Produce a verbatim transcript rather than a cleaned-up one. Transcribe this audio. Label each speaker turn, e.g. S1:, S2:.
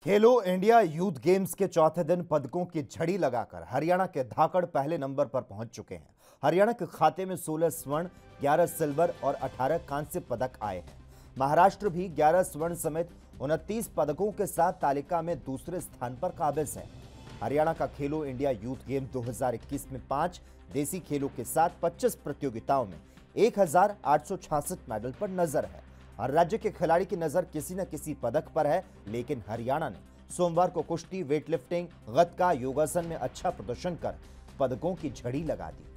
S1: खेलो India youth games के चौथे दिन पदकों की झड़ी लगाकर हरियाणा के धाकड़ पहले नंबर पर पहुंच चुके हैं। हरियाणा के खाते में सोलह स्वर्ण, ग्यारह सिल्वर और अठारह कांस्य पदक आए हैं। महाराष्ट्र भी ग्यारह स्वर्ण समेत उनतीस पदकों के साथ तालिका में दूसरे स्थान पर काबिज है। हरियाणा का खेलो इंडिया यूथ गेम दो हज़ार इक्कीस में पांच देसी खेलों के साथ पच्चीस प्रतियोगिताओं में एक हजार आठ सौ छियासठ मेडल पर नजर है। हर राज्य के खिलाड़ी की नजर किसी न किसी पदक पर है, लेकिन हरियाणा ने सोमवार को कुश्ती, वेटलिफ्टिंग, गतका, योगासन में अच्छा प्रदर्शन कर पदकों की झड़ी लगा दी।